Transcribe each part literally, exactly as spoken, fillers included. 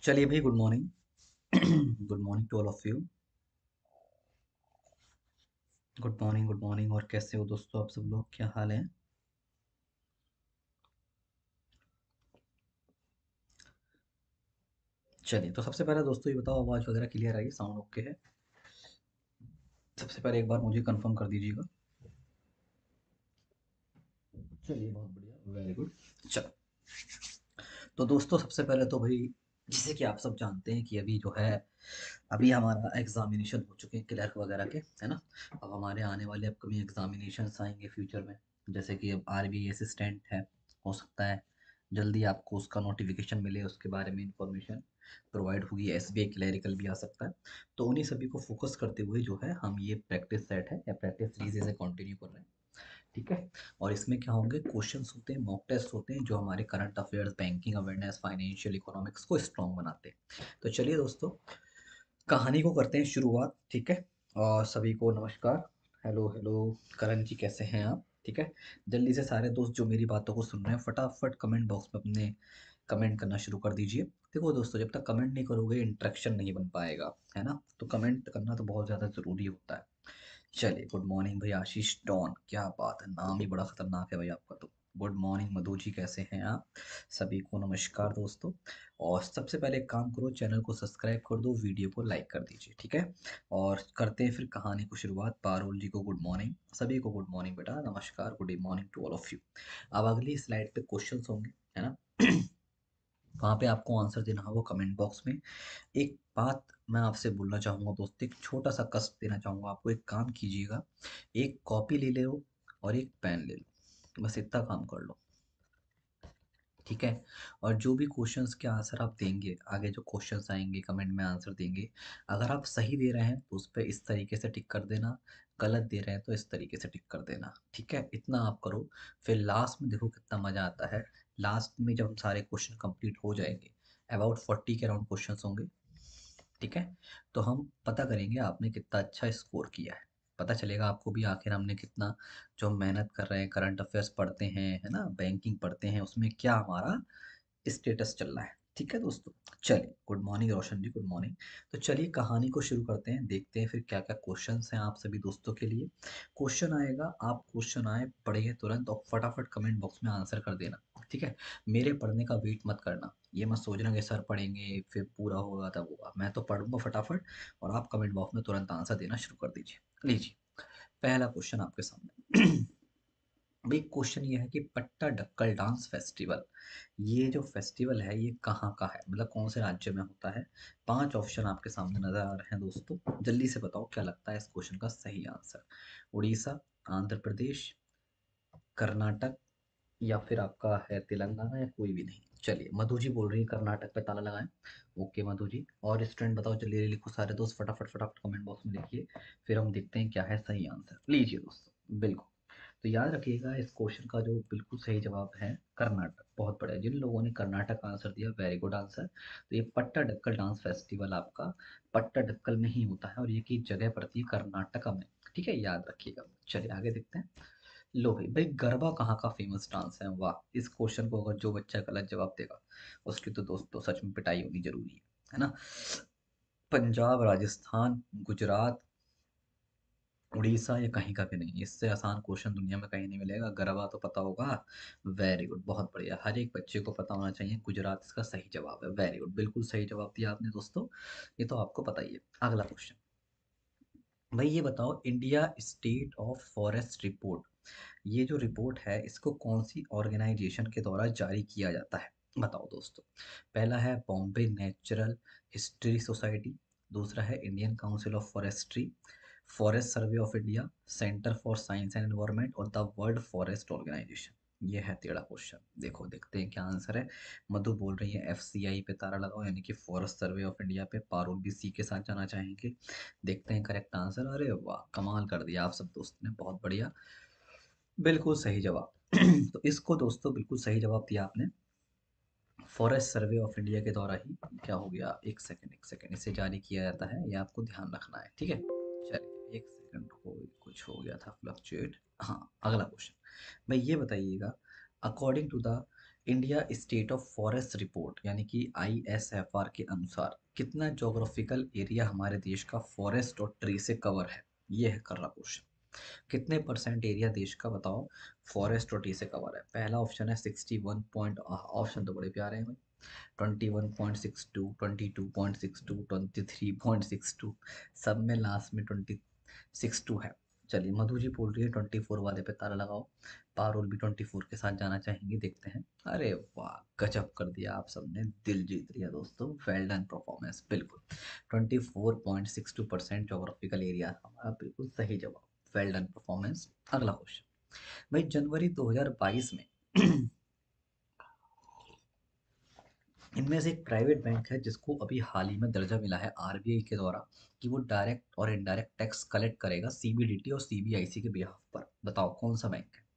चलिए भाई, good morning. Good morning to all of you. Good morning, good morning. और कैसे हो दोस्तों आप सब लोग, क्या हाल है? चलिए, तो सबसे पहले दोस्तों ये बताओ, आवाज़ वगैरह क्लियर आई, साउंड ओके है? सबसे पहले एक बार मुझे कंफर्म कर दीजिएगा। चलिए, बहुत बढ़िया, वेरी गुड। चलो, तो दोस्तों सबसे पहले तो भाई, जैसे कि आप सब जानते हैं कि अभी जो है, अभी हमारा एग्जामिनेशन हो चुके हैं क्लर्क वगैरह के, है ना? अब हमारे आने वाले अपकमिंग एग्जामिनेशंस आएंगे फ्यूचर में। जैसे कि अब आर बी असिस्टेंट है, हो सकता है जल्दी आपको उसका नोटिफिकेशन मिले, उसके बारे में इंफॉर्मेशन प्रोवाइड होगी। एस बी आई क्लरिकल भी आ सकता है। तो उन्हीं सभी को फोकस करते हुए जो है, हम ये प्रैक्टिस सेट है या प्रैक्टिस सीरीज से कंटिन्यू कर रहे हैं। ठीक है। और इसमें क्या होंगे, क्वेश्चंस होते हैं, मॉक टेस्ट होते हैं, जो हमारे current affairs, banking awareness, financial economics को स्ट्रॉन्ग बनाते हैं। तो चलिए दोस्तों, कहानी को करते हैं शुरुआत। ठीक है। और सभी को नमस्कार। Hello hello. करण जी, कैसे हैं आप? ठीक है। जल्दी से सारे दोस्त जो मेरी बातों को सुन रहे हैं, फटाफट कमेंट बॉक्स में अपने कमेंट करना शुरू कर दीजिए। देखो दोस्तों, जब तक कमेंट नहीं करोगे इंटरेक्शन नहीं बन पाएगा, है ना? तो कमेंट करना तो बहुत ज़्यादा ज़रूरी होता है। चलिए, गुड मॉर्निंग भाई आशीष डॉन, क्या बात है, नाम ही बड़ा खतरनाक है भाई आपका तो। गुड मॉर्निंग मधु जी, कैसे हैं आप? सभी को नमस्कार दोस्तों। और सबसे पहले एक काम करो, चैनल को सब्सक्राइब कर दो, वीडियो को लाइक कर दीजिए। ठीक है। और करते हैं फिर कहानी को शुरुआत। पारुल जी को गुड मॉर्निंग, सभी को गुड मॉर्निंग बेटा, नमस्कार, good morning to all of you. अब अगली स्लाइड पे क्वेश्चंस होंगे, है ना? वहाँ पे आपको आंसर देना होगा कमेंट बॉक्स में। एक बात मैं आपसे बोलना चाहूँगा दोस्त, एक छोटा सा कष्ट देना चाहूँगा आपको, एक काम कीजिएगा, एक कॉपी ले लो और एक पेन ले लो, बस इतना काम कर लो। ठीक है। और जो भी क्वेश्चंस के आंसर आप देंगे, आगे जो क्वेश्चंस आएंगे कमेंट में आंसर देंगे, अगर आप सही दे रहे हैं तो उस पर इस तरीके से टिक कर देना, गलत दे रहे हैं तो इस तरीके से टिक कर देना। ठीक है, इतना आप करो। फिर लास्ट में देखो कितना मज़ा आता है। लास्ट में जब हम सारे क्वेश्चन कंप्लीट हो जाएंगे, अबाउट फोर्टी के अराउंड क्वेश्चन होंगे। ठीक है। तो हम पता करेंगे आपने कितना अच्छा स्कोर किया है। पता चलेगा आपको भी आखिर हमने कितना, जो हम मेहनत कर रहे हैं, करंट अफेयर्स पढ़ते हैं, है ना, बैंकिंग पढ़ते हैं, उसमें क्या हमारा स्टेटस चल रहा है। ठीक है दोस्तों। चलिए, good morning Roshan ji, good morning. तो चलिए कहानी को शुरू करते हैं, देखते हैं फिर क्या क्या क्वेश्चंस हैं आप सभी दोस्तों के लिए। क्वेश्चन आएगा, आप क्वेश्चन आए पढ़िए तुरंत और फटाफट कमेंट बॉक्स में आंसर कर देना। ठीक है। मेरे पढ़ने का वेट मत करना, ये मत सोचना कि सर पढ़ेंगे फिर पूरा होगा तब होगा। मैं तो पढ़ूंगा फटाफट, और आप कमेंट बॉक्स में तुरंत आंसर देना शुरू कर दीजिए। लीजिए, पहला क्वेश्चन आपके सामने। भाई क्वेश्चन ये है कि पट्टाडक्कल डांस फेस्टिवल, ये जो फेस्टिवल है ये कहाँ का है, मतलब कौन से राज्य में होता है? पांच ऑप्शन आपके सामने नजर आ रहे हैं दोस्तों, जल्दी से बताओ क्या लगता है इस क्वेश्चन का सही आंसर। उड़ीसा, आंध्र प्रदेश, कर्नाटक, या फिर आपका है तेलंगाना, या कोई भी नहीं। चलिए, मधु जी बोल रही है कर्नाटक पे ताला लगाएं। ओके मधु जी। और स्टूडेंट बताओ, जल्दी जल्दी लिखो सारे दोस्त, फटाफट फटाफट कमेंट बॉक्स में लिखिए, फिर हम देखते हैं क्या है सही आंसर। लीजिए दोस्तों, बिल्कुल। तो याद रखिएगा, इस क्वेश्चन का जो बिल्कुल सही जवाब है कर्नाटक। बहुत बढ़िया, जिन लोगों ने कर्नाटक आंसर दिया, वेरी गुड आंसर। तो ये पट्टाडक्कल डांस फेस्टिवल आपका पट्टाडक्कल में ही होता है, और ये की जगह पड़ती है कर्नाटका में। ठीक है, याद रखिएगा। चलिए आगे देखते हैं। लो भाई भाई, गरबा कहाँ का फेमस डांस है? वाह, इस क्वेश्चन को अगर जो बच्चा गलत जवाब देगा, उसकी तो दोस्तों सच में पिटाई होनी जरूरी है है ना? पंजाब, राजस्थान, गुजरात, उड़ीसा, या कहीं का भी नहीं। इससे आसान क्वेश्चन दुनिया में कहीं नहीं मिलेगा। गरबा तो पता होगा। वेरी गुड, बहुत बढ़िया, हर एक बच्चे को पता होना चाहिए। गुजरात इसका सही जवाब है। वेरी गुड, बिल्कुल सही जवाब दिया आपने दोस्तों, ये तो आपको पता ही है। अगला क्वेश्चन, भाई ये बताओ, India state of forest report, ये जो रिपोर्ट है इसको कौन सी ऑर्गेनाइजेशन के द्वारा जारी किया जाता है? बताओ दोस्तों। पहला है बॉम्बे नेचुरल हिस्ट्री सोसाइटी, दूसरा है Indian council of forestry, forest survey of India, centre for science and environment, और द वर्ल्ड फॉरेस्ट ऑर्गेनाइजेशन। ये है तेरा क्वेश्चन। देखो देखते हैं क्या आंसर है। मधु बोल रही है एफ सी आई पे तारा लगाओ, यानी कि फॉरेस्ट सर्वे ऑफ इंडिया पे। पारुल भी सी के साथ जाना चाहेंगे। देखते हैं करेक्ट आंसर। अरे वाह, कमाल कर दिया आप सब दोस्त ने, बहुत बढ़िया, बिल्कुल सही जवाब। तो इसको दोस्तों बिल्कुल सही जवाब दिया आपने। फॉरेस्ट सर्वे ऑफ इंडिया के द्वारा ही, क्या हो गया, एक सेकंड एक सेकंड, इसे जारी किया जाता है, ये आपको ध्यान रखना है। ठीक है। चलिए एक सेकंड को, कुछ हो गया था फ्लक्चुएट। हाँ, अगला क्वेश्चन। भाई ये बताइएगा, according to the India state of forest report यानी कि आई एस एफ आर के अनुसार कितना जोग्राफिकल एरिया हमारे देश का फॉरेस्ट और ट्री से कवर है, ये है कर रहा क्वेश्चन। कितने परसेंट एरिया देश का बताओ फॉरेस्ट और ट्री से कवर है। पहला ऑप्शन है सिक्सटी वन पॉइंट, ऑप्शन तो बड़े प्यारे हैं भाई, twenty one point six two, twenty two point six two, twenty three point six two, सब में लास्ट में ट्वेंटी सिक्स टू है। चलिए मधु जी बोल रही है ट्वेंटी फोर वाले पे ताला लगाओ, पारुल भी ट्वेंटी फोर के साथ जाना चाहेंगे, देखते हैं। अरे वाह, गजब कर दिया आप सबने, दिल जीत लिया दोस्तों, वेल डन परफॉर्मेंस। बिल्कुल twenty four point six two percent geographical area हमारा, बिल्कुल सही जवाब, वेल डन परफॉर्मेंस। अगला क्वेश्चन भाई, जनवरी दो हज़ार बाईस में इनमें से एक प्राइवेट बैंक है जिसको अभी हाल ही में दर्जा मिला है आर बी आई के द्वारा कि वो डायरेक्ट और इनडायरेक्ट टैक्स कलेक्ट करेगा सी बी डी टी और सी बी आई सी के बिहाफ पर। बताओ कौन सा बैंक है।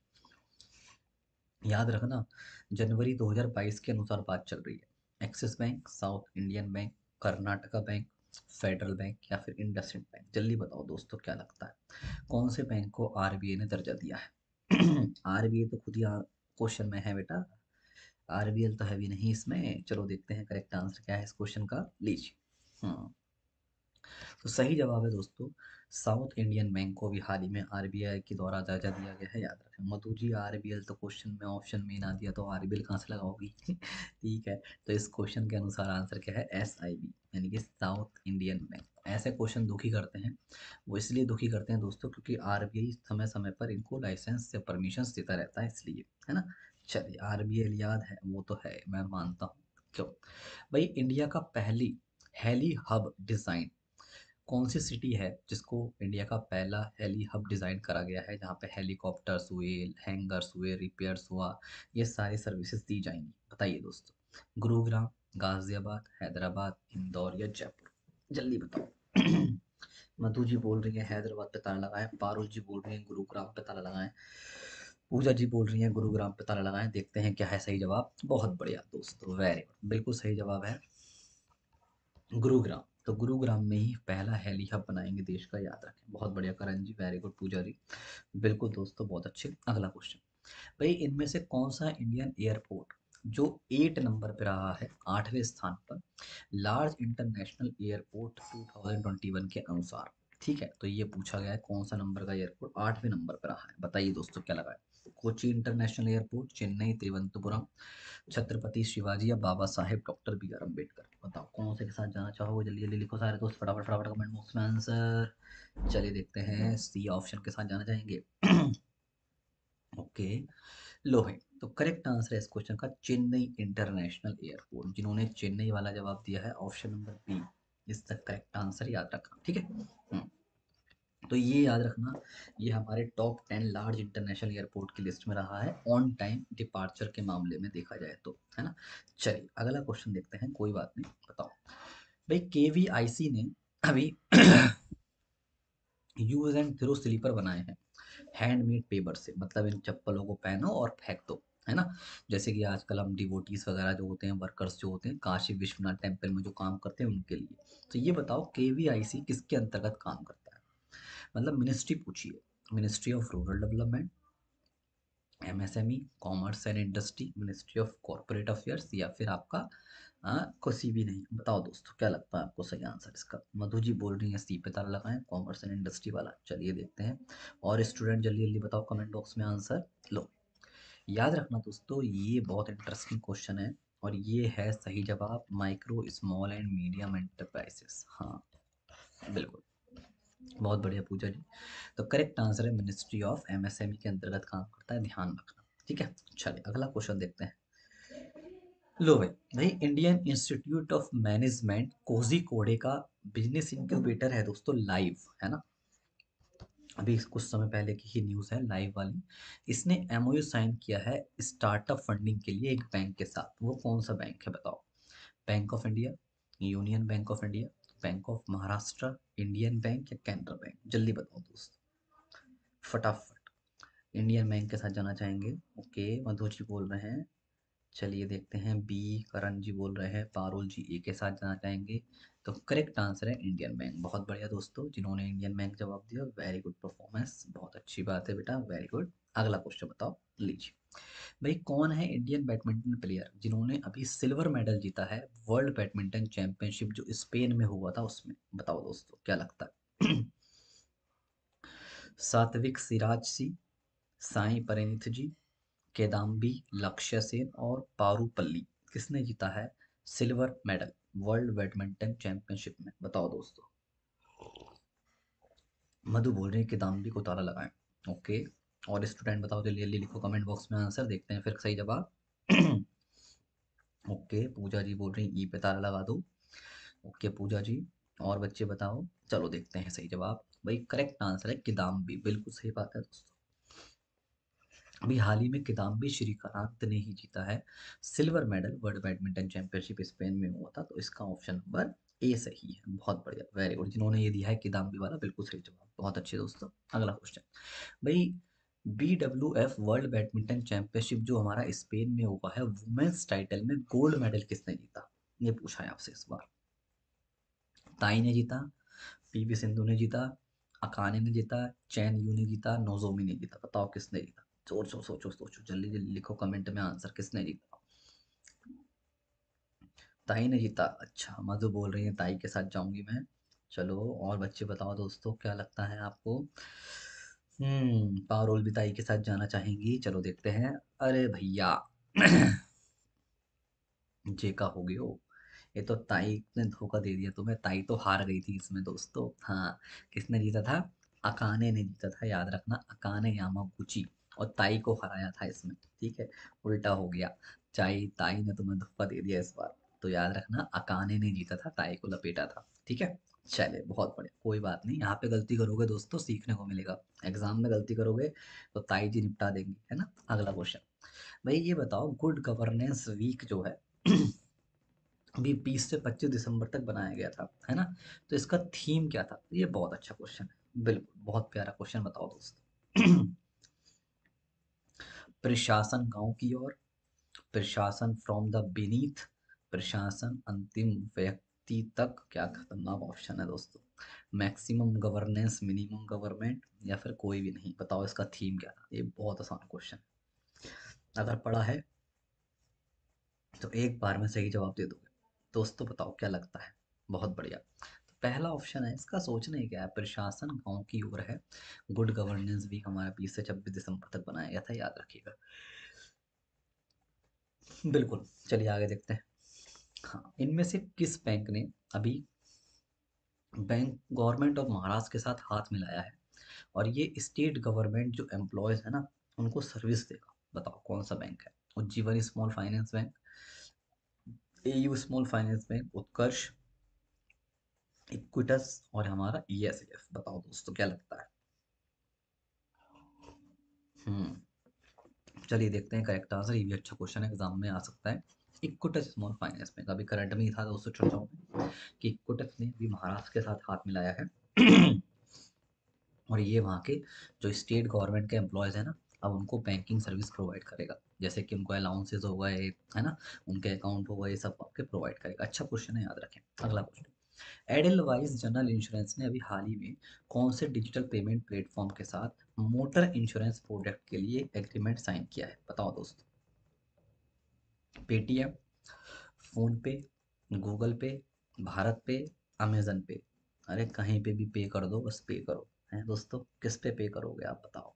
याद रखना, जनवरी दो हज़ार बाईस के अनुसार बात चल रही है। Axis bank, South Indian bank, Karnataka bank, Federal bank या फिर इंडसइंड बैंक। जल्दी बताओ दोस्तों, क्या लगता है कौन से बैंक को आर बी आई ने दर्जा दिया है। आर बी आई तो खुद ही क्वेश्चन में है बेटा, आर बी एल तो है भी नहीं इसमें। चलो देखते हैं करेक्ट आंसर क्या है इस क्वेश्चन का, लीजिए। हम्म तो सही जवाब है दोस्तों, साउथ इंडियन बैंक को भी हाल ही में आर बी आई के द्वारा दर्जा दिया गया है। याद रखें Madhu ji, R B L तो क्वेश्चन में ऑप्शन में ना दिया तो आर बी एल कहाँ से लगाओगी। ठीक है, तो इस क्वेश्चन के अनुसार आंसर क्या है, एस आई बी यानी कि साउथ इंडियन बैंक। ऐसे क्वेश्चन दुखी करते हैं, वो इसलिए दुखी करते हैं दोस्तों क्योंकि आर बी आई समय समय पर इनको लाइसेंस या परमिशन देता रहता है, इसलिए, है ना। चलिए आर बी एल याद है, वो तो है, मैं मानता हूँ। क्यों भाई, इंडिया का पहली हेली हब डिजाइन कौन सी सिटी है जिसको इंडिया का पहला हेली हब डिज़ाइन करा गया है, जहाँ पे हेलीकॉप्टर्स हुए, हैंगर्स हुए, रिपेयर्स हुआ, ये सारी सर्विसेज दी जाएंगी। बताइए दोस्तों, गुरुग्राम, गाजियाबाद, हैदराबाद, इंदौर या जयपुर। जल्दी बताओ। मधु जी बोल रही है हैदराबाद पे ताला लगाएं, पारुल जी बोल रही है गुरुग्राम पे ताला लगाएं, पूजा जी बोल रही है गुरुग्राम पे ताला लगाएं। देखते हैं क्या है सही जवाब। बहुत बढ़िया दोस्तों, वेरी गुड, बिल्कुल सही जवाब है गुरुग्राम। तो गुरुग्राम में ही पहला हेली हब बनाएंगे देश का, याद रखें। बहुत बढ़िया करण जी, वेरी गुड पूजा जी, बिल्कुल दोस्तों, बहुत अच्छे। अगला क्वेश्चन भाई, इनमें से कौन सा इंडियन एयरपोर्ट जो एट नंबर पे रहा है, आठवें स्थान पर, large international airport two thousand twenty one के अनुसार। ठीक है, तो ये पूछा गया है कौन सा नंबर का एयरपोर्ट आठवें नंबर पर रहा है। बताइए दोस्तों क्या लगा है। कोची इंटरनेशनल एयरपोर्ट, चेन्नई, तिरुवनंतपुरम, छत्रपति शिवाजी या Baba Saheb doctor B R Ambedkar. बताओ कौन से के साथ जाना चाहोगे, जल्दी जल्दी लिखो सारे दोस्त, फटाफट फटाफट कमेंट बॉक्स में आंसर। चलिए देखते हैं, सी ऑप्शन के साथ जाना चाहेंगे। ओके, लो है, तो करेक्ट आंसर है इस क्वेश्चन का चेन्नई इंटरनेशनल एयरपोर्ट। जिन्होंने चेन्नई वाला जवाब दिया है, ऑप्शन नंबर बी, इसका करेक्ट आंसर याद रखना, ठीक है। हम्म, तो ये याद रखना, ये हमारे top ten large international airport की लिस्ट में रहा है ऑन टाइम डिपार्चर के मामले में देखा जाए तो, है ना। चलिए अगला क्वेश्चन देखते हैं, कोई बात नहीं। बताओ भाई, के वी आई सी ने अभी यूज एंड थ्रो स्लीपर बनाए हैं हैंडमेड पेपर से, मतलब इन चप्पलों को पहनो और फेंक दो, है ना। जैसे कि आजकल हम डिवोटीज वगैरह जो होते हैं, वर्कर्स जो होते हैं काशी विश्वनाथ टेम्पल में जो काम करते हैं उनके लिए। तो ये बताओ के वी आई सी किसके अंतर्गत काम करता है। मतलब मिनिस्ट्री पूछिए, ministry of rural development, M S M E, commerce and industry, ministry of corporate affairs या फिर आपका आ, किसी भी नहीं। बताओ दोस्तों क्या लगता है आपको सही आंसर इसका। मधु जी बोल रही है सी पे ताला लगाएं, कॉमर्स एंड इंडस्ट्री वाला। चलिए देखते हैं, और स्टूडेंट जल्दी जल्दी बताओ कमेंट बॉक्स में आंसर। लो, याद रखना दोस्तों, ये बहुत इंटरेस्टिंग क्वेश्चन है और ये है सही जवाब, micro small and medium enterprises. हाँ बिल्कुल, बहुत बढ़िया पूजा जी। तो करेक्ट आंसर है ministry of M S M E के अंतर्गत काम करता है, ध्यान रखना, ठीक है। चलिए अगला क्वेश्चन देखते हैं। लो भाई, भाई Indian institute of management Kozhikode का बिजनेस इंक्यूबेटर है दोस्तों, लाइव, है ना। अभी कुछ समय पहले की ही न्यूज़ है, लाइव वाली। इसने एम ओ यू साइन किया है स्टार्टअप फंडिंग के लिए एक बैंक के साथ। वो कौन सा बैंक है बताओ। Bank of India, union bank of India, bank of Maharashtra, Indian bank या कैनरा बैंक। जल्दी बताओ दोस्त, फटाफट। इंडियन बैंक के साथ जाना चाहेंगे, ओके, मधु जी बोल रहे हैं। चलिए देखते हैं, बी, करण जी बोल रहे हैं, पारुल जी ए के साथ जाना चाहेंगे। तो करेक्ट आंसर है इंडियन बैंक। बहुत बढ़िया दोस्तों, जिन्होंने इंडियन बैंक जवाब दिया, वेरी गुड परफॉर्मेंस, बहुत अच्छी बात है बेटा, वेरी गुड। अगला क्वेश्चन बताओ, लीजिए। भाई कौन है इंडियन बैडमिंटन प्लेयर जिन्होंने अभी सिल्वर मेडल जीता है वर्ल्ड बैडमिंटन चैंपियनशिप जो स्पेन में हुआ था उसमें? बताओ दोस्तों क्या लगता है? सात्विक सिराज सी, साई प्रणीत जी, केदाम्बी लक्ष्य सेन और पारुपल्ली, किसने जीता है silver medal world badminton championship में? बताओ दोस्तों। मधु बोल रहे हैं किदाम्बी को ताला लगाएं। ओके। और स्टूडेंट बताओ, जल्दी जल्दी लिखो कमेंट बॉक्स में आंसर, देखते हैं फिर सही जवाब। ओके, पूजा जी बोल रही हैं ई पे ताला लगा दो। ओके पूजा जी। और बच्चे बताओ, चलो देखते हैं सही जवाब। भाई करेक्ट आंसर है किदाम्बी, बिल्कुल सही बात है दोस्तों। अभी हाल ही में किदाम्बी श्रीकांत ने ही जीता है silver medal world badminton championship Spain में हुआ था, तो इसका ऑप्शन नंबर ए सही है। बहुत बढ़िया, वेरी गुड, जिन्होंने ये दिया है किदाम्बी वाला बिल्कुल सही जवाब, बहुत अच्छे दोस्तों। अगला क्वेश्चन भाई, B W F world badminton championship जो हमारा स्पेन में हुआ है वुमेन्स टाइटल में गोल्ड मेडल किसने जीता? ये पूछा है आपसे इस बार। ताई ने जीता, पीवी सिंधु ने जीता, अकाने ने जीता, चैन यू ने जीता, नोजोमी ने जीता, बताओ किसने जीता? सोचो सोचो सोचो, जल्दी जल्दी लिखो कमेंट में आंसर, किसने जीता? ताई ने जीता। अच्छा, मधु बोल रही है ताई के साथ जाऊंगी मैं। चलो, और बच्चे बताओ दोस्तों क्या लगता है आपको? हम्म पारोल भी ताई के साथ जाना चाहेंगी, चलो देखते हैं। अरे भैया, जे का हो गई हो। ये तो ताई ने धोखा दे दिया तुम्हें, ताई तो हार गई थी इसमें दोस्तों। हाँ, किसने जीता था? अकाने ने जीता था, याद रखना, अकाने यामागुची। और ताई को हराया था इसमें, ठीक है, उल्टा हो गया। चाई ताई ने तुम्हें धोखा दे दिया इस बार, तो याद रखना अकाने ने जीता था, ताई को लपेटा था, ठीक है। चले, बहुत बढ़िया, कोई बात नहीं, यहाँ पे गलती करोगे दोस्तों सीखने को मिलेगा, एग्जाम में गलती करोगे तो ताई जी निपटा देंगी, है ना। अगला क्वेश्चन भाई, ये बताओ गुड गवर्नेंस वीक जो है अभी बीस से पच्चीस दिसंबर तक बनाया गया था, है ना, तो इसका थीम क्या था? ये बहुत अच्छा क्वेश्चन है, बिल्कुल बहुत प्यारा क्वेश्चन, बताओ दोस्तों। प्रशासन गांव की ओर, प्रशासन फ्रॉम द बीनीथ, प्रशासन अंतिम व्यक्ति तक, क्या खतरनाक ऑप्शन है दोस्तों। मैक्सिमम गवर्नेंस, मिनिमम गवर्नमेंट, या फिर कोई भी नहीं, बताओ इसका थीम क्या था? ये बहुत आसान क्वेश्चन, अगर पढ़ा है तो एक बार में सही जवाब दे दोगे दोस्तों, बताओ क्या लगता है? बहुत बढ़िया, तो पहला ऑप्शन है इसका, सोचना ही क्या है, प्रशासन गांव की ओर है। गुड गवर्नेंस वीक हमारा बीस से छब्बीस दिसंबर तक बनाया गया था, याद रखिएगा। बिल्कुल, चलिए आगे देखते हैं। हाँ, इनमें से किस बैंक ने अभी बैंक गवर्नमेंट और महाराष्ट्र के साथ हाथ मिलाया है और ये स्टेट गवर्नमेंट जो एम्प्लॉयज है ना उनको सर्विस देगा? बताओ कौन सा बैंक है? Ujjivan small finance bank, AU small finance bank, Utkarsh, Equitas और हमारा ईएसएफ, बताओ दोस्तों क्या लगता है? हम्म चलिए देखते हैं करेक्ट आंसर, ये भी अच्छा क्वेश्चन है, एग्जाम में आ सकता है। इक्विटस स्मॉल फाइनेंस बैंक, अभी करंट में ही था दोस्तों चर्चाओं में कि इक्विटस ने अभी महाराष्ट्र के साथ हाथ मिलाया है। और ये वहाँ के जो स्टेट गवर्नमेंट के एम्प्लॉयज़ हैं ना, अब उनको बैंकिंग सर्विस प्रोवाइड करेगा, जैसे कि उनको अलाउंसेस हो गए, है ना, उनके अकाउंट हो गए, सब आपके प्रोवाइड करेगा। अच्छा क्वेश्चन है, याद रखें। अगला क्वेश्चन, एडेलवाइस जनरल इंश्योरेंस ने अभी हाल ही में कौन से डिजिटल पेमेंट प्लेटफॉर्म के साथ मोटर इंश्योरेंस प्रोडक्ट के लिए एग्रीमेंट साइन किया है? बताओ दोस्तों। पेटीएम, फोन पे, गूगल पे, भारत पे, अमेजन पे। अरे कहीं पे भी पे कर दो, बस पे करो, हैं दोस्तों, किस पे पे करोगे आप बताओ?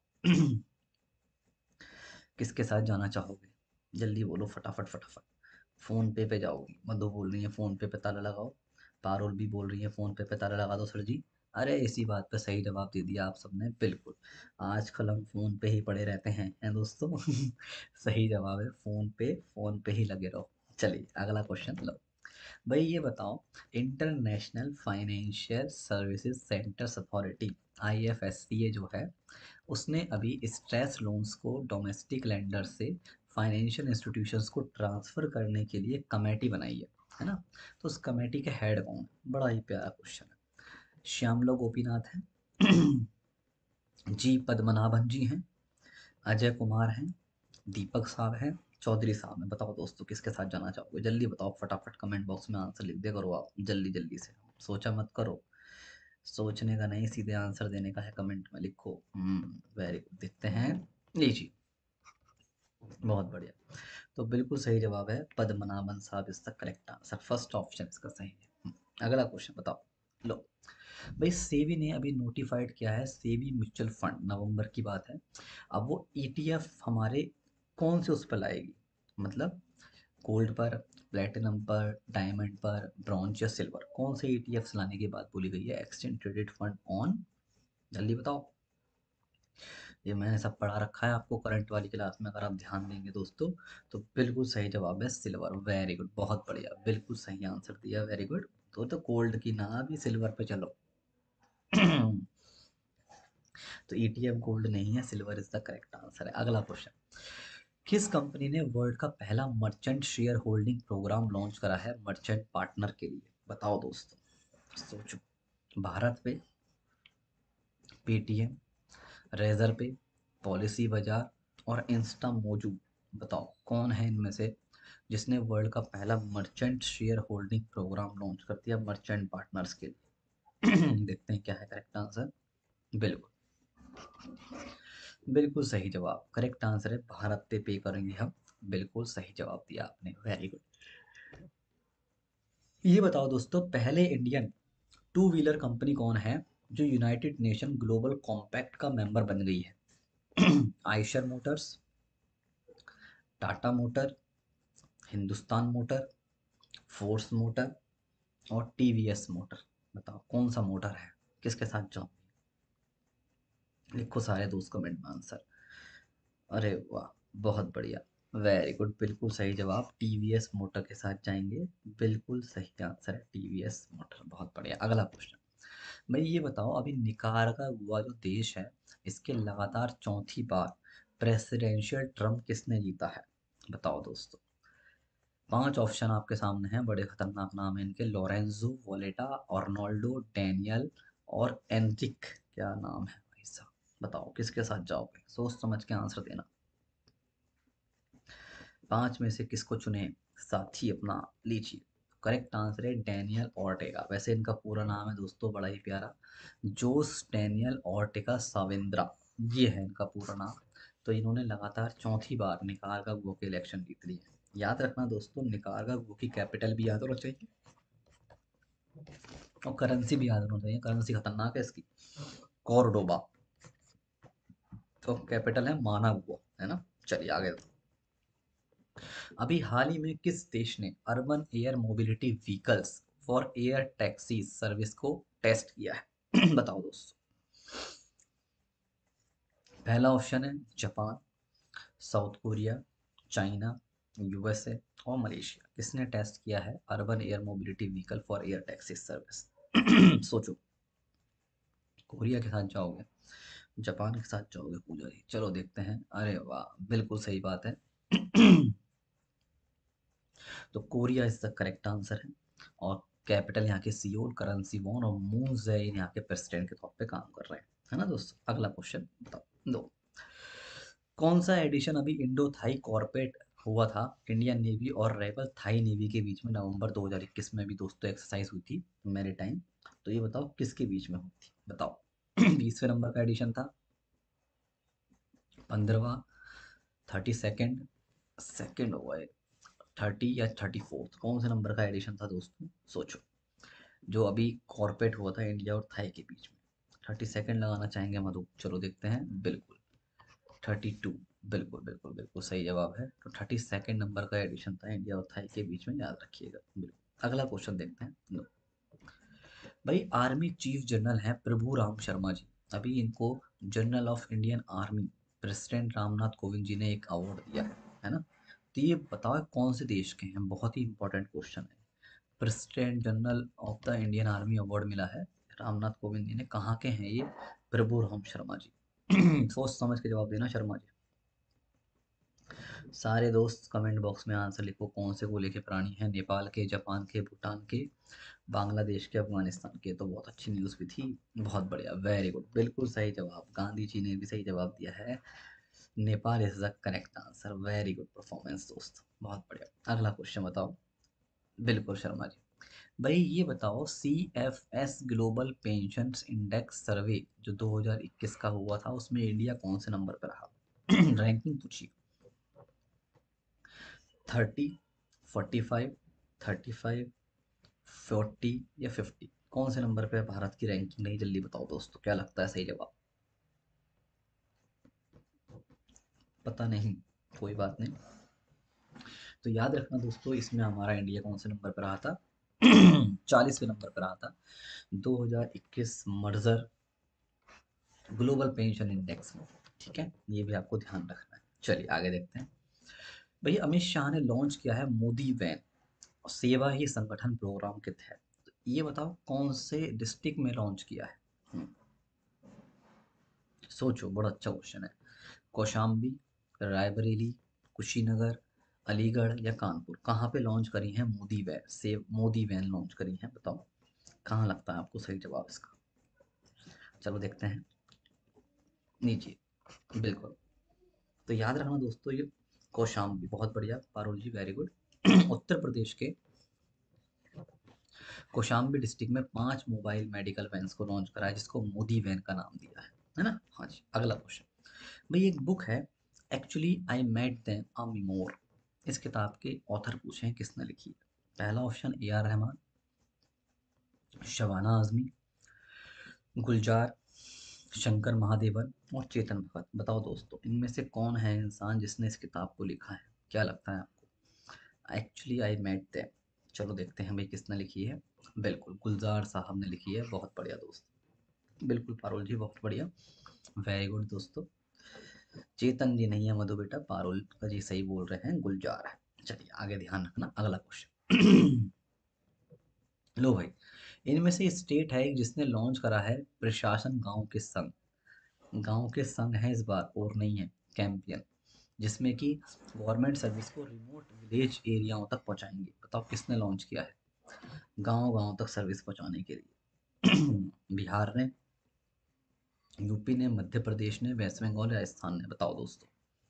किसके साथ जाना चाहोगे? जल्दी बोलो, फटाफट फटाफट। फोन पे पे जाओगी, मधु बोल रही है फोन पे पे ताला लगाओ, पारुल भी बोल रही है फोन पे पे ताला लगा दो सर जी। अरे इसी बात पे सही जवाब दे दिया आप सबने, बिल्कुल, आजकल हम फोन पे ही पड़े रहते हैं हैं दोस्तों। सही जवाब है फोन पे, फोन पे ही लगे रहो। चलिए अगला क्वेश्चन लो। भाई ये बताओ, international financial services centres authority, IFSC ये जो है, उसने अभी स्ट्रेस लोन्स को डोमेस्टिक लेंडर से फाइनेंशियल इंस्टीट्यूशंस को ट्रांसफर करने के लिए कमेटी बनाई है है ना, तो उस कमेटी के हेड कौन है? बड़ा ही प्यारा क्वेश्चन है। श्यामला गोपीनाथ हैं, जी पद्मनाभन जी हैं, अजय कुमार हैं, दीपक साहब हैं, चौधरी साहब हैं, बताओ दोस्तों किसके साथ जाना चाहोगे? जल्दी बताओ फटाफट, कमेंट बॉक्स में आंसर लिख दे करो आप, जल्दी जल्दी से, सोचा मत करो, सोचने का नहीं, सीधे आंसर देने का है, कमेंट में लिखो। हम्म वेरी गुड, देखते हैं। लीजिए, बहुत बढ़िया। तो बिल्कुल सही जवाब है पद्मनाभन साहब is the correct answer, first option इसका सही है। हम्म, अगला क्वेश्चन बताओ। लो भाई, सेबी ने अभी नोटिफाइड किया है, सेबी म्यूचुअल फंड, नवंबर की बात है। अब वो ईटीएफ हमारे कौन से उस पर लाएगी, मतलब गोल्ड पर, प्लेटिनम पर, डायमंड पर, ब्रॉन्ज या सिल्वर, कौन से ईटीएफ लाने की बात बोली गई है? एक्सचेंज ट्रेडेड फंड ऑन, जल्दी बताओ। ये मैंने सब पढ़ा रखा है आपको करंट वाली क्लास में, अगर आप ध्यान देंगे दोस्तों। तो बिल्कुल सही जवाब है सिल्वर, वेरी गुड, बहुत बढ़िया, बिल्कुल सही आंसर दिया, वेरी गुड। तो तो गोल्ड की ना, अभी सिल्वर पे चलो। तो ईटीएफ गोल्ड नहीं है, silver is the correct answer है। अगला क्वेश्चन, किस कंपनी ने वर्ल्ड का पहला merchant share holding programme launch करा है मर्चेंट पार्टनर के लिए? बताओ दोस्तों, सोचो। भारत पे, पेटीएम, रेजर पे, पॉलिसी बाजार और इंस्टा मोजू, बताओ कौन है इनमें से जिसने वर्ल्ड का पहला merchant share holding programme launch कर दिया मर्चेंट पार्टनर्स के लिए? देखते हैं क्या है करेक्ट आंसर। बिल्कुल, बिल्कुल सही जवाब, करेक्ट आंसर है भारत पे पे करेंगे हम। बिल्कुल सही जवाब दिया आपने, वेरी गुड। ये बताओ दोस्तों, पहले इंडियन टू व्हीलर कंपनी कौन है जो यूनाइटेड नेशन ग्लोबल कॉम्पैक्ट का मेंबर बन गई है? Eicher motors, Tata motor, Hindustan motor, Force motor और टीवीएस मोटर, बताओ कौन सा मोटर है, किसके साथ जाओ? लिखो सारे दोस्त कमेंट में आंसर। अरे वाह, बहुत बढ़िया, वेरी गुड, बिल्कुल सही जवाब, टीवीएस मोटर के साथ जाएंगे। बिल्कुल सही आंसर है टीवीएस मोटर, बहुत बढ़िया। अगला क्वेश्चन, भाई ये बताओ, अभी निकारागा हुआ जो देश है, इसके लगातार चौथी बार प्रेसिडेंशियल टर्म किसने जीता है? बताओ दोस्तों। पांच ऑप्शन आपके सामने हैं, बड़े खतरनाक नाम है इनके, लोरेंजो वोलेटा, अर्नोल्डो डैनियल और एनरिक, क्या नाम है भाई साहब, बताओ किसके साथ जाओगे, सोच समझ के आंसर देना। पांच में से किसको चुने साथी अपना, लीजिए। करेक्ट आंसर है डैनियल ऑर्टेगा, वैसे इनका पूरा नाम है दोस्तों बड़ा ही प्यारा, जोस डैनियल ऑर्टेगा सावेंद्रा, ये है इनका पूरा नाम। तो इन्होंने लगातार चौथी बार निकारागुआ के इलेक्शन जीत लिए। याद रखना दोस्तों, निकारागुआ की कैपिटल भी याद होना चाहिए और करेंसी भी याद होना चाहिए, करेंसी खतरनाक है इसकी, कॉर्डोबा। तो कैपिटल है मानागुआ, है ना। चलिए आगे। अभी हाल ही में किस देश ने urban air mobility vehicles for air taxi service को टेस्ट किया है? बताओ दोस्तों। पहला ऑप्शन है Japan, South Korea, China, USA और मलेशिया, किसने टेस्ट किया है urban air mobility vehicle for air taxi service? सोचो। कोरिया के साथ जाओगे, जापान के साथ जाओगे पूजा जी, चलो देखते हैं। अरे वाह, बिल्कुल सही बात है। तो Korea is the correct answer है। और कैपिटल यहाँ के सियोल, करेंसी वॉन और मून जै इन यहाँ के प्रेसिडेंट के तौर पे काम कर रहे हैं, है ना दोस्तों। अगला क्वेश्चन बताओ दो, कौन सा एडिशन अभी इंडो थाई कॉर्पोरेट हुआ था इंडियन नेवी और रेबल थाई नेवी के बीच में नवंबर दो हज़ार इक्कीस में, भी दोस्तों एक्सरसाइज हुई थी मेरे टाइम। तो ये बताओ किसके बीच में हुई थी, बताओ। बीसवें नंबर का एडिशन था, पंद्रहवा, थर्टी सेकेंड, सेकेंड हुआ है, थर्टी या थर्टी फोर्थ, कौन से नंबर का एडिशन था दोस्तों, सोचो। जो अभी कॉर्पोरेट हुआ था इंडिया और थाई के बीच में। थर्टी सेकेंड लगाना चाहेंगे मधु, चलो देखते हैं। बिल्कुल, थर्टी टू, बिल्कुल बिल्कुल बिल्कुल सही जवाब है। तो थर्टी सेकेंड नंबर का एडिशन था इंडिया और थाई के बीच में, याद रखिएगा बिल्कुल। अगला क्वेश्चन देखते हैं। लो भाई, आर्मी चीफ जनरल हैं प्रभु राम शर्मा जी, अभी इनको general of Indian army president Ramnath Kovind ji ने एक अवार्ड दिया है है ना। तो ये बताओ कौन से देश के हैं, बहुत ही इंपॉर्टेंट क्वेश्चन है। President general of the Indian army award मिला है रामनाथ कोविंद जी ने, कहाँ के हैं ये प्रभु राम शर्मा जी? सोच समझ के जवाब देना शर्मा जी। सारे दोस्त कमेंट बॉक्स में आंसर लिखो, कौन से गोले के प्राणी हैं, नेपाल के, जापान के, भूटान के, बांग्लादेश के, अफगानिस्तान के? तो बहुत अच्छी न्यूज़ भी थी, बहुत बढ़िया, वेरी गुड, बिल्कुल सही जवाब, गांधी जी ने भी सही जवाब दिया है, Nepal is the correct answer, very good performance दोस्त, बहुत बढ़िया। अगला क्वेश्चन बताओ। बिल्कुल शर्मा जी। भाई ये बताओ, C F S global pension index survey जो दो हज़ार इक्कीस का हुआ था, उसमें इंडिया कौन से नंबर पर रहा? रैंकिंग पूछिए। Thirty, forty five, thirty five, forty या फिफ्टी, कौन से नंबर पे है भारत की रैंकिंग? नहीं, जल्दी बताओ दोस्तों, क्या लगता है सही जवाब? पता नहीं, कोई बात नहीं। तो याद रखना दोस्तों, इसमें हमारा इंडिया कौन से नंबर पर रहा था? चालीसवें नंबर पर रहा था। दो हज़ार इक्कीस मर्जर ग्लोबल पेंशन इंडेक्स में। ठीक है, ये भी आपको ध्यान रखना है। चलिए आगे देखते हैं। भैया अमित शाह ने लॉन्च किया है मोदी वैन, सेवा ही संगठन प्रोग्राम के तहत। तो ये बताओ कौन से डिस्ट्रिक्ट में लॉन्च किया है? हम्म, सोचो, बड़ा अच्छा क्वेश्चन है। कौशाम्बी, रायबरेली, कुशीनगर, अलीगढ़ या कानपुर, कहाँ पे लॉन्च करी है मोदी वैन? से मोदी वैन लॉन्च करी है, बताओ कहाँ लगता है आपको सही जवाब इसका? चलो देखते हैं। नीचे, बिल्कुल। तो याद रखना दोस्तों, ये कौशाम्बी, बहुत बढ़िया पारुल जी, वेरी गुड। उत्तर प्रदेश के कौशाम्बी डिस्ट्रिक्ट में पांच मोबाइल मेडिकल वैन्स को लॉन्च करा है, जिसको मोदी वैन का नाम दिया है है ना? हाँ जी, अगला क्वेश्चन। भाई एक बुक है, actually I met them memoir, इस किताब के ऑथर पूछे हैं किसने लिखी है? पहला option A R Rahman, Shabana Azmi, Gulzar, Shankar Mahadevan और चेतन भगत। बताओ दोस्तों, इनमें से कौन है इंसान जिसने इस किताब को लिखा है? क्या लगता है आपको? एक्चुअली आई मेट देम, चलो देखते हैं भाई किसने लिखी है। बिल्कुल गुलजार साहब ने लिखी है, बहुत बढ़िया दोस्त। बिल्कुल पारुल जी, बहुत बढ़िया, वेरी गुड दोस्तों। चेतन जी नहीं है मधु बेटा, पारुल का जी सही बोल रहे हैं, गुलजार है। चलिए आगे ध्यान रखना, अगला क्वेश्चन। लो भाई, इनमें से स्टेट है एक जिसने लॉन्च करा है प्रशासन गांव के संग। गांव के संग है इस बार, और नहीं है कैंपियन, जिसमें कि गवर्नमेंट सर्विस को रिमोट विलेज एरियाओं तक पहुंचाएंगे। बताओ किसने लॉन्च किया है गांव गांव तक सर्विस पहुंचाने के लिए? बिहार ने, यूपी ने, मध्य प्रदेश ने, वेस्ट बंगाल, राजस्थान ने। बताओ दोस्तों,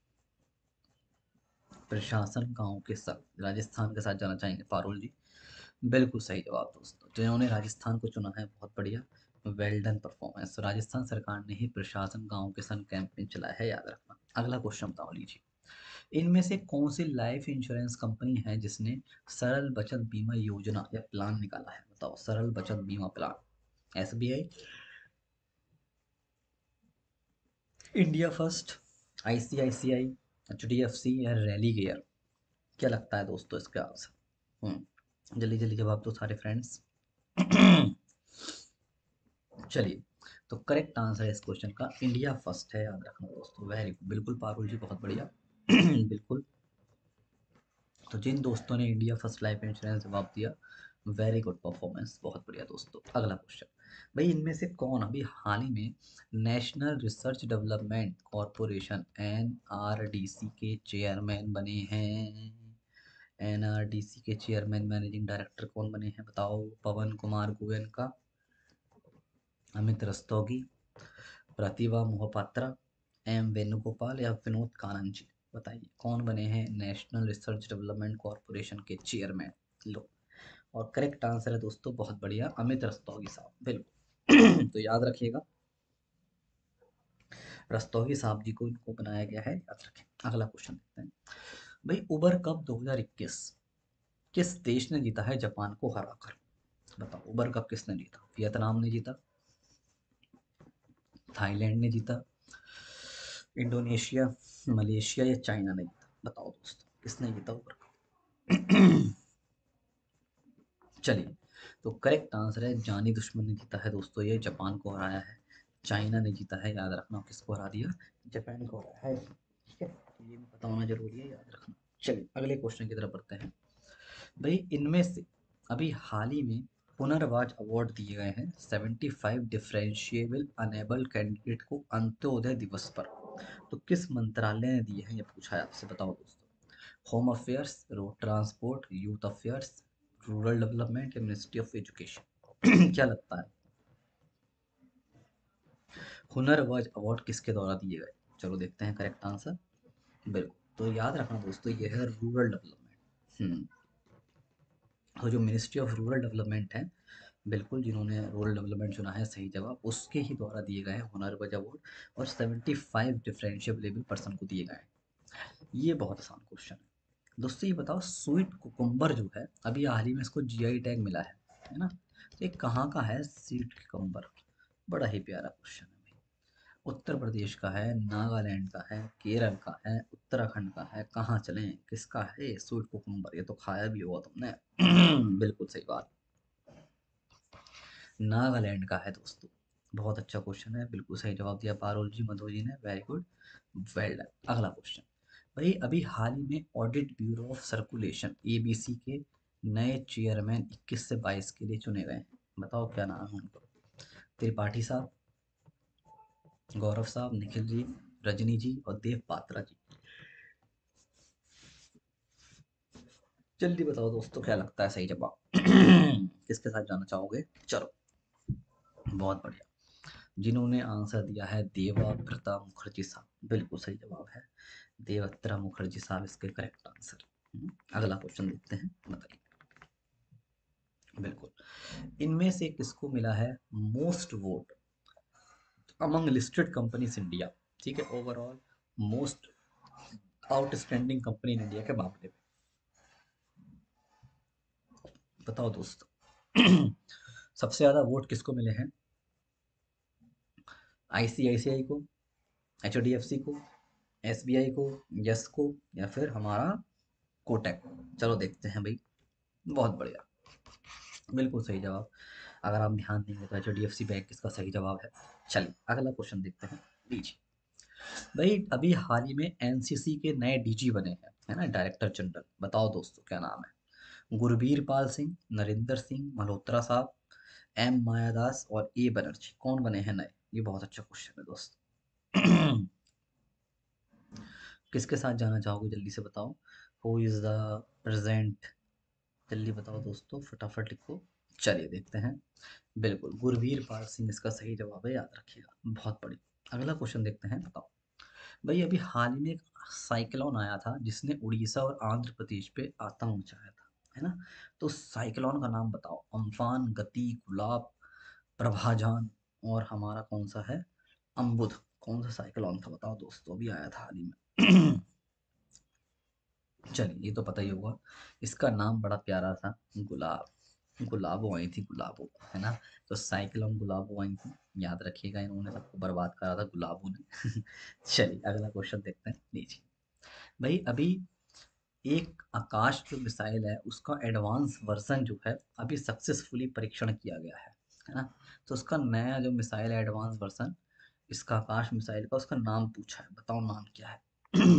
प्रशासन गांव के संग राजस्थान के साथ जाना चाहेंगे पारुल जी? बिल्कुल सही जवाब दोस्तों, तो इन्होंने राजस्थान को चुना है, बहुत बढ़िया, वेल डन परफॉर्मेंस। राजस्थान सरकार ने ही प्रशासन गांव के संग कैंपेन चलाया है, याद रखना। अगला क्वेश्चन बताओ लीजिए। इनमें से कौन सी लाइफ इंश्योरेंस कंपनी है जिसने सरल बचत बीमा योजना या प्लान निकाला है? बताओ, Saral Bachat Bima plan. S B I, India first, I C I C I, H D F C या रैली गेयर? क्या लगता है दोस्तों इसका आंसर? हम्म, जल्दी जल्दी जवाब दो सारे फ्रेंड्स। चलिए, तो करेक्ट आंसर है इस क्वेश्चन का इंडिया फर्स्ट है, याद रखना दोस्तों, वेरी गुड, बिल्कुल पारुल जी, बहुत बढ़िया। बिल्कुल। तो जिन दोस्तों ने इंडिया फर्स्ट लाइफ इंश्योरेंस जवाब दिया, वेरी गुड परफॉर्मेंस, बहुत बढ़िया दोस्तों। अगला क्वेश्चन। भाई इनमें से कौन अभी हाल ही में national research development corporation N R D C के चेयरमैन बने हैं? एन आर डी सी के चेयरमैन मैनेजिंग डायरेक्टर कौन बने हैं? बताओ, पवन कुमार गोयनका, अमित रस्तोगी, प्रतिभा मोहपात्रा, एम वेणुगोपाल या विनोद कानन जी? बताइए कौन बने हैं नेशनल रिसर्च डेवलपमेंट कॉरपोरेशन के चेयरमैन? लो, और करेक्ट आंसर है दोस्तों, बहुत बढ़िया, अमित रस्तोगी साहब, बिल्कुल। तो याद रखिएगा, रस्तोगी साहब जी को इनको बनाया गया है, याद रखें। अगला क्वेश्चन देखते हैं। भाई उबर कप दो हज़ार इक्कीस किस देश ने जीता है जापान को हराकर? बताओ, उबर कप किसने जीता? वियतनाम ने जीता, थाईलैंड ने जीता, इंडोनेशिया, मलेशिया या चाइना ने जीता? बताओ दोस्तों, किसने जीता उबर कप? चलिए, तो करेक्ट आंसर है जानी दुश्मन ने जीता है दोस्तों, ये जापान को हराया है। चाइना ने जीता है, याद रखना, किसको हरा दिया? जापान को हराया है। ठीक है, तो ये भी पता होना जरूरी है, याद रखना। चलिए अगले क्वेश्चन की तरफ बढ़ते हैं। भाई इनमें से अभी हाल ही में पुनर्वाज अवार्ड दिए गए हैं seventy five differentiable enable candidate को अंत्योदय दिवस पर, तो किस मंत्रालय ने दिए हैं, ये पूछा है आपसे। बताओ दोस्तों, home affairs, road transport, youth affairs, rural development या मिनिस्ट्री ऑफ एजुकेशन? क्या लगता है? हुनरवाज अवार्ड किसके द्वारा दिए गए? चलो देखते हैं करेक्ट आंसर। बिल्कुल, तो याद रखना दोस्तों, ये है रूरल डेवलपमेंट। हम्म, तो जो मिनिस्ट्री ऑफ रूरल डेवलपमेंट है, बिल्कुल, जिन्होंने रूरल डेवलपमेंट चुना है सही जवाब, उसके ही द्वारा दिए गए हैं हुनरवाज अवार्ड, और seventy five differential level person को दिए गए हैं। ये बहुत आसान क्वेश्चन है, दोस्तों ये बताओ, स्वीट कुकुम्बर जो है अभी हाल ही में इसको जीआई टैग मिला है है ना? तो ये कहाँ का है स्वीट कुकुम्बर? बड़ा ही प्यारा क्वेश्चन है भाई। उत्तर प्रदेश का है, नागालैंड का है, केरल का है, उत्तराखंड का है, कहाँ चलें, किसका है ये स्वीट कुकुम्बर? ये तो खाया भी होगा तुमने। बिल्कुल सही बात, नागालैंड का है दोस्तों। बहुत अच्छा क्वेश्चन है, बिल्कुल सही जवाब दिया पारुल जी, मधु जी ने, वेरी गुड, वेल डन। अगला क्वेश्चन भाई, अभी हाल ही में audit bureau of circulation ABC के नए चेयरमैन इक्कीस से बाईस के लिए चुने गए हैं। बताओ क्या नाम है उनका? त्रिपाठी साहब, गौरव साहब, निखिल जी, रजनी जी और देव पात्रा जी। जल्दी बताओ दोस्तों, क्या लगता है सही जवाब? किसके साथ जाना चाहोगे? चलो, बहुत बढ़िया। जिन्होंने आंसर दिया है देवाव्रता मुखर्जी साहब, बिल्कुल सही जवाब है, देवव्रता मुखर्जी साहब इसके करेक्ट आंसर। हम्म, अगला क्वेश्चन देखते हैं, बताइए। बिल्कुल, इनमें से किसको मिला है most vote among listed companies India? ठीक है, overall most outstanding company in India के मामले में। बताओ दोस्तों। सबसे ज्यादा वोट किसको मिले हैं? आईसीआईसीआई को, एचडीएफसी को, एसबीआई को, यस को, या फिर हमारा कोटक को? चलो देखते हैं भाई। बहुत बढ़िया, बिल्कुल सही जवाब। अगर आप ध्यान देंगे तो एचडीएफसी बैंक इसका सही जवाब है। चलिए अगला क्वेश्चन देखते हैं, लीजिए भाई। अभी हाल ही में एनसीसी के नए डीजी बने हैं, है ना, डायरेक्टर जनरल। बताओ दोस्तों क्या नाम है? गुरबीर पाल सिंह, नरेंद्र सिंह मल्होत्रा साहब, एम मायादास और ए बनर्जी, कौन बने हैं नए? ये बहुत अच्छा क्वेश्चन है दोस्त। किसके साथ जाना चाहोगे, जल्दी से बताओ। Who is the present? जल्दी बताओ दोस्तों, फटाफट लिखो। चलिए देखते हैं, बिल्कुल गुरवीर पाल सिंह इसका सही जवाब है, याद रखिएगा। बहुत बड़ी। अगला क्वेश्चन देखते हैं, बताओ भाई। अभी हाल ही में एक साइक्लोन आया था जिसने उड़ीसा और आंध्र प्रदेश पे आतंक मचाया था, है ना? तो साइक्लोन का नाम बताओ। अम्फान, गति, गुलाब, प्रभाजान और हमारा कौन सा है, अम्बुध? कौन सा साइक्लोन था बताओ दोस्तों, अभी आया था हाल ही में। चलिए ये तो पता ही होगा, इसका नाम बड़ा प्यारा था, गुलाब। गुलाबो आई थी, गुलाबो, है ना? तो साइक्लोन गुलाबो आई थी, याद रखिएगा, इन्होंने सबको बर्बाद करा था गुलाबों ने। चलिए अगला क्वेश्चन देखते हैं, लीजिए भाई। अभी एक आकाश जो मिसाइल है उसका एडवांस वर्जन जो है अभी सक्सेसफुली परीक्षण किया गया है है ना? तो उसका नया जो मिसाइल है एडवांस वर्जन, इसका आकाश मिसाइल का, उसका नाम पूछा है, बताओ नाम क्या है?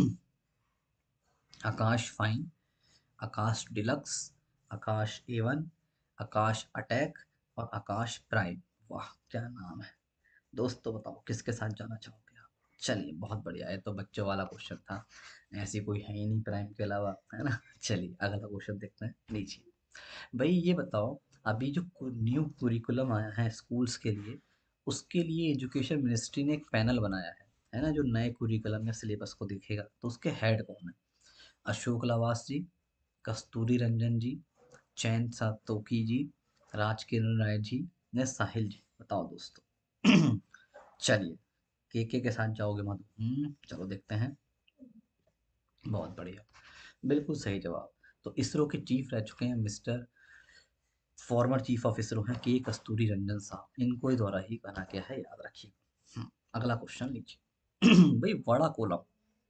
Akash fine, Akash deluxe, Akash Avon, Akash attack और आकाश प्राइम। वाह क्या नाम है दोस्तों, बताओ किसके साथ जाना चाहोगे आप? चलिए बहुत बढ़िया, ये तो बच्चों वाला क्वेश्चन था, ऐसी कोई है ही नहीं प्राइम के अलावा, है ना? चलिए अगला क्वेश्चन देखते हैं, लीजिए भाई। ये बताओ, अभी जो न्यू कुरिकुलम आया है स्कूल्स के लिए, उसके लिए एजुकेशन मिनिस्ट्री ने एक पैनल बनाया है है ना, जो नए कुरिकुलम या सिलेबस को देखेगा। तो उसके हेड कौन है? अशोक लवास जी, कस्तूरी रंजन जी, चैन सातोकी जी, राजकिरण राय जी ने साहिल जी। बताओ दोस्तों। चलिए, के के के साथ जाओगे मधु? हम्म, चलो देखते हैं। बहुत बढ़िया, बिल्कुल सही जवाब। तो इसरो के चीफ रह चुके हैं mister, former chief of ISRO हैं के कस्तूरी रंजन साहब, इनको ही द्वारा ही बना गया है, याद रखिए। हम्म, अगला क्वेश्चन लीजिए। भाई वड़ा कोलम,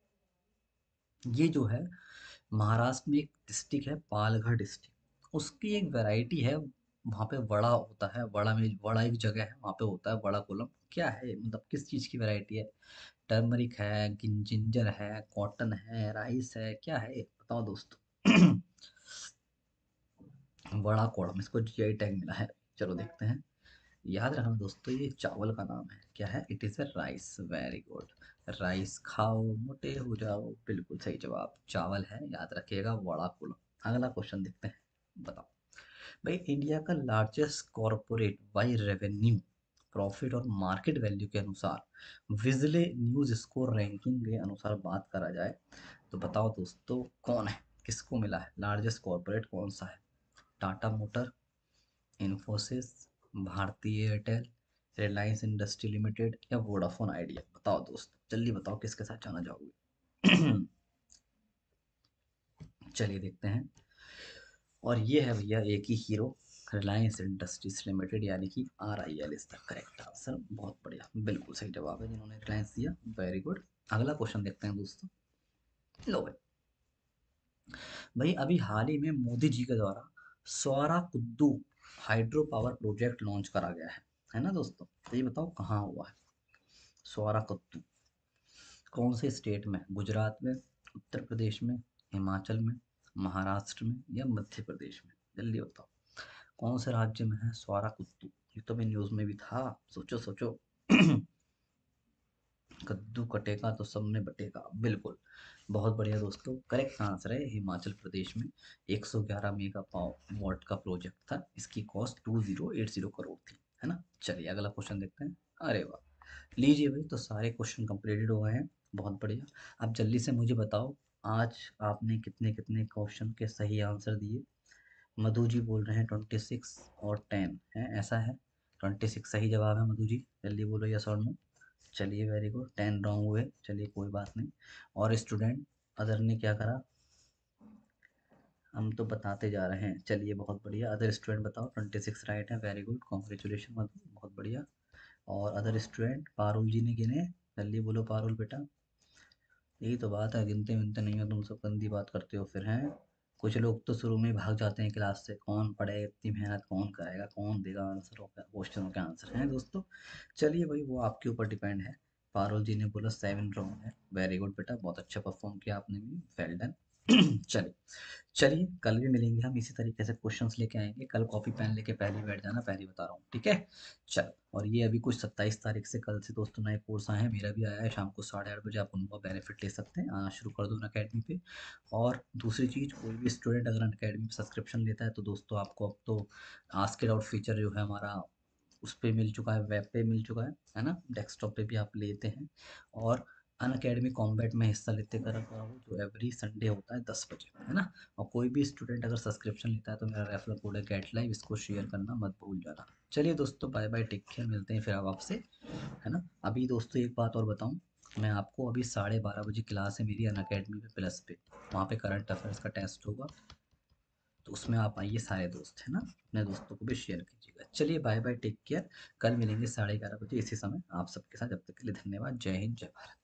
ये जो है महाराष्ट्र में एक डिस्ट्रिक्ट है, पालघर डिस्ट्रिक्ट, उसकी एक वैरायटी है, वहाँ पे वड़ा होता है, वड़ा में वड़ा एक जगह है वहाँ पे होता है वड़ा कोलम। क्या है मतलब, किस चीज़ की वैरायटी है? टर्मरिक है, जिन- जिंजर है, कॉटन है, राइस है, क्या है बताओ दोस्तों। वड़ा कोलम, इसको जीआई टैग मिला है। चलो देखते हैं, याद रखना दोस्तों, ये चावल का नाम है, क्या है? It is a rice, very good. Rice खाओ मोटे हो जाओ, बिल्कुल सही जवाब, चावल है, याद रखिएगा, वड़ा कोलम। अगला क्वेश्चन देखते हैं, बताओ भाई। इंडिया का largest corporate by revenue, profit और मार्केट वैल्यू के अनुसार, विजले न्यूज स्कोर रैंकिंग के अनुसार बात करा जाए, तो बताओ दोस्तों कौन है, किसको मिला है लार्जेस्ट कॉरपोरेट, कौन सा है? Tata motor, Infosys, Bharti Airtel, Reliance industry limited या वोडाफोन आइडिया? बताओ दोस्त, जल्दी बताओ किसके साथ जाना चाहोगे? चलिए देखते हैं। और ये है भैया एक ही हीरो, रिलायंस इंडस्ट्रीज लिमिटेड, यानी कि R I L is the correct answer. बहुत बढ़िया, बिल्कुल सही जवाब है जिन्होंने रिलायंस दिया। Very good. अगला क्वेश्चन देखते हैं दोस्तों। लो भाई, भाई अभी हाल ही में मोदी जी के द्वारा Sawra Kuddu hydro power project launch करा गया है है ना दोस्तों? तो ये बताओ कहाँ हुआ है सौरा कुद्दू? कौन से स्टेट में? गुजरात में, उत्तर प्रदेश में, हिमाचल में, महाराष्ट्र में या मध्य प्रदेश में? जल्दी बताओ कौन से राज्य में है सौरा कुद्दू? ये तो भी न्यूज में भी था। सोचो सोचो। कद्दू कटेगा तो सब में बटेगा, बिल्कुल। बहुत बढ़िया दोस्तों, करेक्ट आंसर है हिमाचल प्रदेश में। एक सौ ग्यारह मेगा पावर वॉट का प्रोजेक्ट था। इसकी कॉस्ट दो हज़ार अस्सी करोड़ थी, है ना? चलिए अगला क्वेश्चन देखते हैं। अरे वाह, लीजिए भाई, तो सारे क्वेश्चन कंप्लीटेड हो गए हैं। बहुत बढ़िया। अब जल्दी से मुझे बताओ, आज आपने कितने कितने क्वेश्चन के सही आंसर दिए? मधु जी बोल रहे हैं ट्वेंटी सिक्स और टेन है, ऐसा है? ट्वेंटी सिक्स सही जवाब है मधु जी, जल्दी बोलो यस और नो। चलिए वेरी गुड, टेन रॉन्ग हुए, चलिए कोई बात नहीं। और स्टूडेंट अदर ने क्या करा? हम तो बताते जा रहे हैं। चलिए बहुत बढ़िया, अदर स्टूडेंट बताओ। ट्वेंटी सिक्स राइट है, वेरी गुड, कॉन्ग्रेचुलेशन मधु, बहुत बढ़िया। और अदर स्टूडेंट, पारुल जी ने गिने? जल्दी बोलो पारुल बेटा। यही तो बात है, गिनते विनते नहीं हो तुम सब, गंदी बात करते हो फिर हैं। कुछ लोग तो शुरू में ही भाग जाते हैं क्लास से। कौन पढ़ेगा इतनी मेहनत, कौन करेगा, कौन देगा आंसरों का, क्वेश्चनों के आंसर हैं दोस्तों? चलिए भाई, वो आपके ऊपर डिपेंड है। पारुल जी ने बोला सेवन रॉन्ग है, वेरी गुड बेटा, बहुत अच्छा परफॉर्म किया आपने भी, वेल डन। चलिए, चलिए कल भी मिलेंगे हम, इसी तरीके से क्वेश्चंस लेके आएंगे। कल कॉपी पेन लेके पहले ही बैठ जाना, पहले ही बता रहा हूँ, ठीक है? चल, और ये अभी कुछ सत्ताईस तारीख से कल से दोस्तों नए कोर्स आए हैं। मेरा भी आया है, शाम को साढ़े आठ बजे आप उनका बेनिफिट ले सकते हैं, आना शुरू कर दो अकेडमी पे। और दूसरी चीज़, कोई भी स्टूडेंट अगर अकेडमी पे सब्सक्रिप्शन लेता है तो दोस्तों आपको अब तो आस्क इट आउट फीचर जो है हमारा उस पे मिल चुका है, वेब पे मिल चुका है है ना? डेस्कटॉप पे भी आप लेते हैं। और अन अकेडमी कॉम्बैट में हिस्सा लेते कर रहा हूँ, जो एवरी संडे होता है दस बजे, है ना? और कोई भी स्टूडेंट अगर सब्सक्रिप्शन लेता है तो मेरा रेफरल कोड है गेट लाइव, इसको शेयर करना मत भूल जाना। चलिए दोस्तों, बाय बाय, टेक केयर, मिलते हैं फिर अब आपसे, है ना? अभी दोस्तों एक बात और बताऊं, मैं आपको अभी साढ़े बारह बजे क्लास है मेरी अन अकेडमी पे प्लस पे, वहाँ पे करंट अफेयर्स का टेस्ट होगा, तो उसमें आप आइए सारे दोस्त, है ना? अपने दोस्तों को भी शेयर कीजिएगा। चलिए बाय बाय, टेक केयर। कल मिलेंगे साढ़े ग्यारह बजे इसी समय आप सबके साथ। जब तक के लिए धन्यवाद। जय हिंद, जय भारत।